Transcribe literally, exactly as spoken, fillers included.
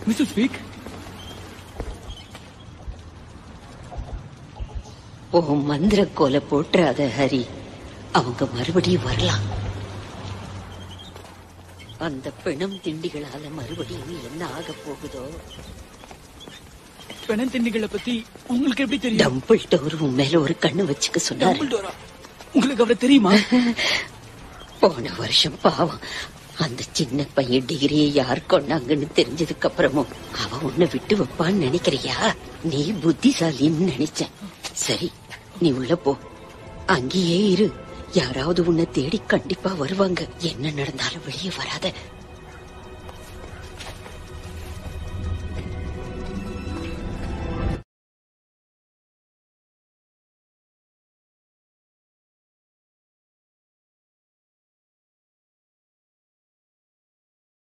Mister speak. ஓ மந்திர கோலை போட்டுறாத ஹரி. அவங்க மறுபடியும் வரலாம். அந்த பிணம் திண்டிகளால மறுபடியும் என்ன ஆக போகுதோ. பிணம் திண்டிகளை பத்தி உங்களுக்கு எப்படி தெரியும்? டம்பிள் டோர் உன் மேல ஒரு கண்ணு வச்சுக்க சொன்னாரு. உங்களுக்கு அவரை தெரியுமா? போன வருஷம் பாவம் அந்த சின்ன பையன் டிகிரியை யார் கொண்டாங்கன்னு தெரிஞ்சதுக்கு அப்புறமும் அவ உன்னை விட்டு வைப்பான்னு நினைக்கிறியா? நீ புத்திசாலின்னு நினைச்ச. சரி, நீ உள்ள போ, அங்கேயே இரு. யாராவது உன்னை தேடி கண்டிப்பா வருவாங்க. என்ன நடந்தாலும் வெளியே வராத.